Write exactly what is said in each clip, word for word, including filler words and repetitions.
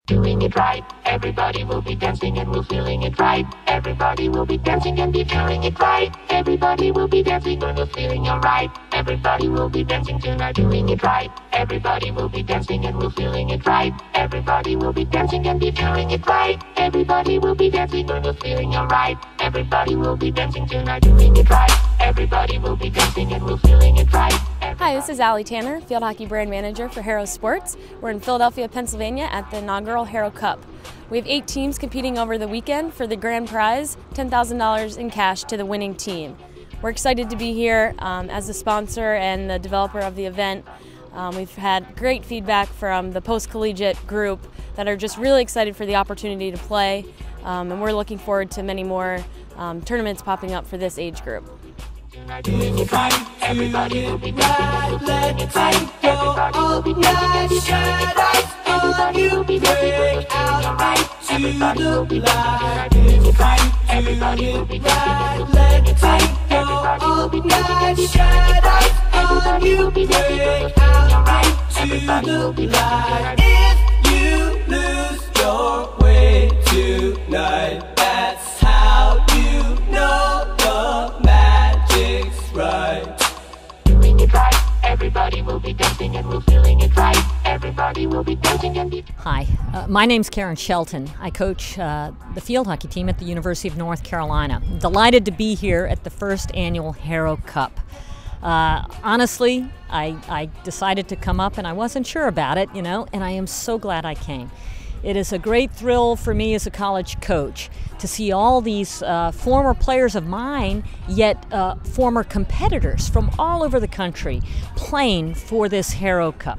Doing it right, everybody will be dancing and we're feeling it right. Everybody will be dancing and be feeling it right. Everybody will be dancing and we're feeling alright. Everybody will be dancing tonight, doing it right. Everybody will be dancing and we're feeling it right. Everybody will be dancing and be feeling it right. Everybody will be dancing and we're feeling alright. Everybody will be dancing tonight, doing it right. Everybody will be dancing and we're feeling it right. Hi, this is Allie Tanner, Field Hockey Brand Manager for Harrow Sports. We're in Philadelphia, Pennsylvania at the inaugural Harrow Cup. We have eight teams competing over the weekend for the grand prize, ten thousand dollars in cash to the winning team. We're excited to be here um, as the sponsor and the developer of the event. Um, we've had great feedback from the post-collegiate group that are just really excited for the opportunity to play, um, and we're looking forward to many more um, tournaments popping up for this age group. Doing it right, everybody will be dancing, let it right. Everybody will be dancing and be feeling it right. Everybody will be dancing and we're feeling alright. Everybody will be dancing tonight, doing it right. Everybody will be dancing and we're feeling it right. Everybody will be dancing and be feeling it right. Everybody will be dancing and we're feeling alright. Everybody will be dancing tonight. If you lose your way tonight, that's how you know the magic's right. Doing it right, everybody will be dancing and we're feeling it right. Everybody will be dancing and be. Hi, uh, my name's Karen Shelton. I coach uh, the field hockey team at the University of North Carolina. I'm delighted to be here at the first annual Harrow Cup. Uh, honestly, I, I decided to come up and I wasn't sure about it, you know, and I am so glad I came. It is a great thrill for me as a college coach to see all these uh, former players of mine, yet uh, former competitors from all over the country playing for this Harrow Cup.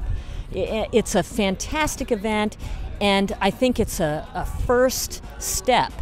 It's a fantastic event, and I think it's a, a first step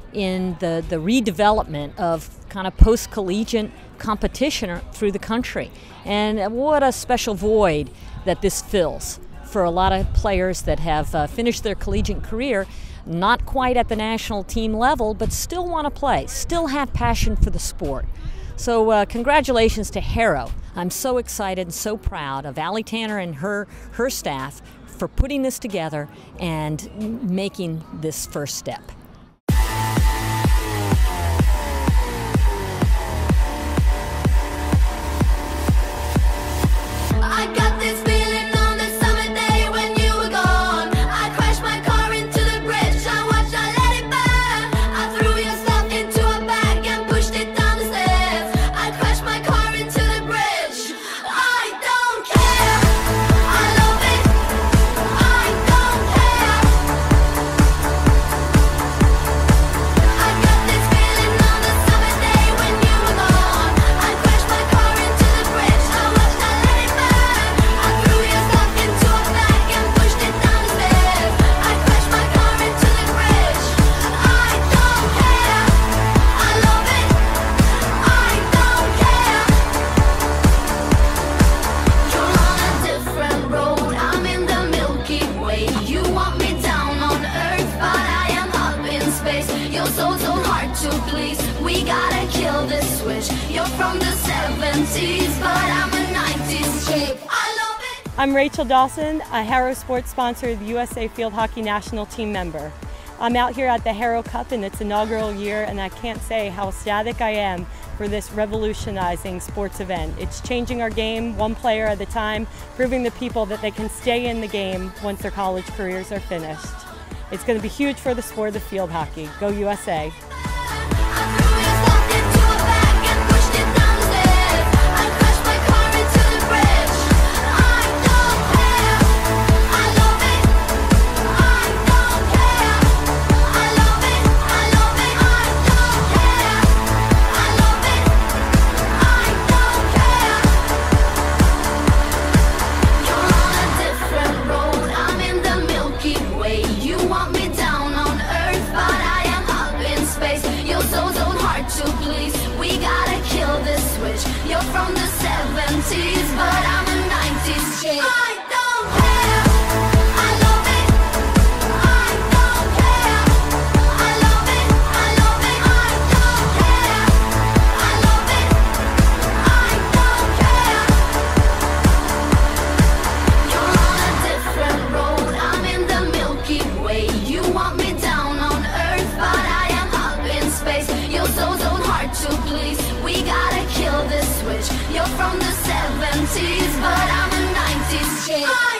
in the, the redevelopment of kind of post-collegiate competition through the country. And what a special void that this fills for a lot of players that have uh, finished their collegiate career, not quite at the national team level, but still want to play, still have passion for the sport. So uh, congratulations to Harrow. I'm so excited and so proud of Allie Tanner and her, her staff for putting this together and making this first step. We gotta kill this switch. You're from the seventies, but I'm a nineties chick. I love it. I'm Rachel Dawson, a Harrow Sports sponsor, the U S A Field Hockey National Team member. I'm out here at the Harrow Cup in its inaugural year, and I can't say how ecstatic I am for this revolutionizing sports event. It's changing our game one player at a time, proving to people that they can stay in the game once their college careers are finished. It's going to be huge for the sport of field hockey. Go U S A! You want me down on earth, but I am up in space. seventies, but I'm a nineties chick.